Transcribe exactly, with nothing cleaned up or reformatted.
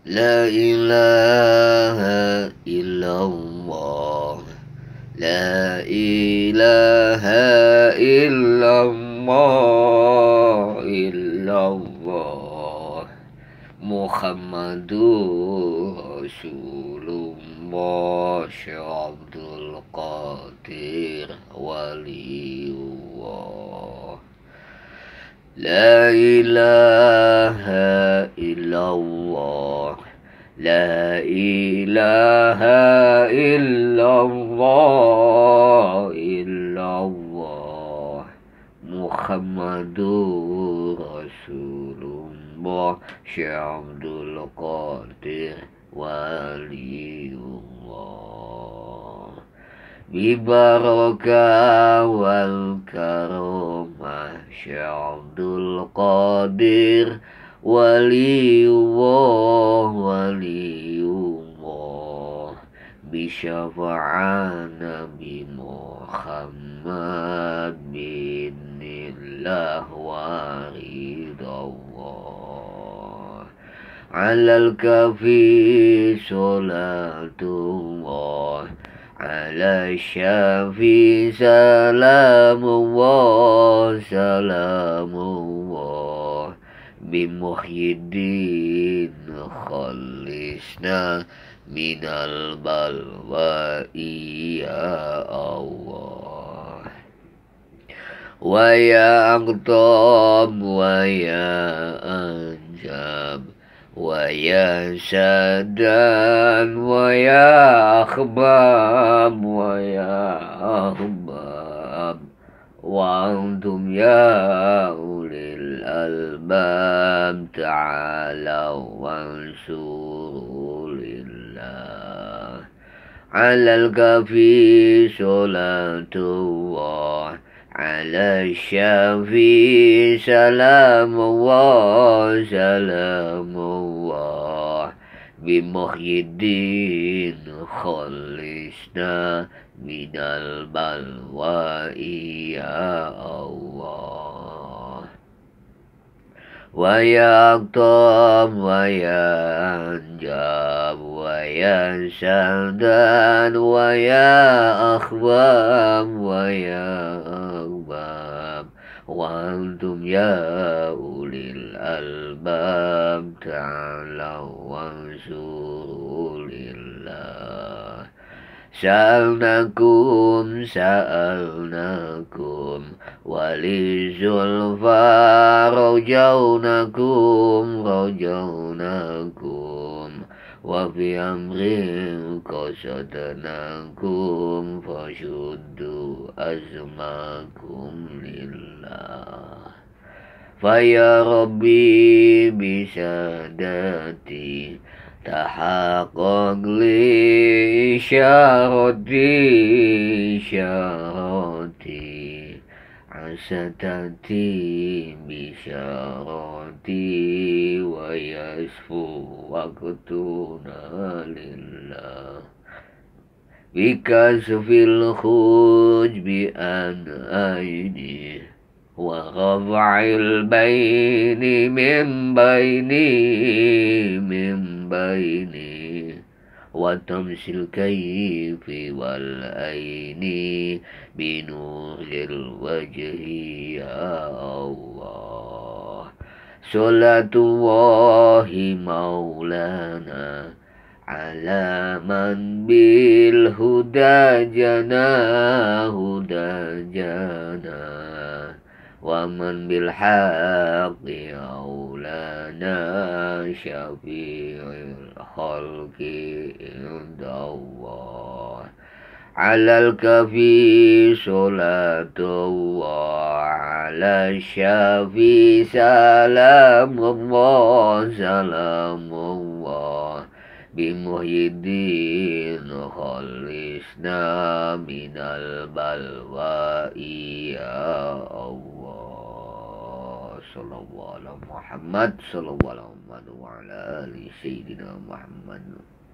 لا إله إلا الله. لا إله إلا الله إلا الله محمد رسول الله شيخ عبد القادر ولي الله. لا إله إلا الله. لا إله إلا الله إلا الله محمد رسول الله شيخ عبد القادر ولي الله. ببركة والكرامة شيخ عبد القادر ولي الله ولي الله بشفاعة نبي محمد بإذن الله ورضا الله. على الكافي صلاة الله. على الشافي سلام الله سلام الله. بمحيي الدين خلصنا من البلواء يا الله. ويا أقطاب ويا أنجاب ويا سادان ويا أخباب ويا أخباب وأنتم يا أولي الألباب تعالوا وانصروا لله. على الكافي صلاة الله. على الشافي سلام الله سلام الله. بمحيي الدين خلصنا من البلواء يا الله. ويا أقطاب ويا أنجاب ويا سندان ويا أخوام ويا أخباب وأنتم يا أولي الألباب تعالوا وانصروا لله. سألناكم سألناكم وللزلفى رجوناكم رجوناكم وفي أمر قصدناكم فشدوا أزماكم لله. فيا ربي بسادتي تحقق لي إشارتي إشارتي عستتي بشارتي ويسفو وقتنا لله. بكشف الخوج بأن أيدي ورفع البين من بيني من بيني وتمس الكيف والعين بنور الوجه يا الله. صلاة الله مولانا على من بالهدى جنا هدى جنا ومن بالحق أولانا شفيع الخلق عند الله. على الكفي صلاة الله. على الشافي سلام الله سلام الله. بمحيي الدين خلصنا من البلواء يا الله. صلى الله على محمد صلى الله على محمد وعلى آل سيدنا محمد.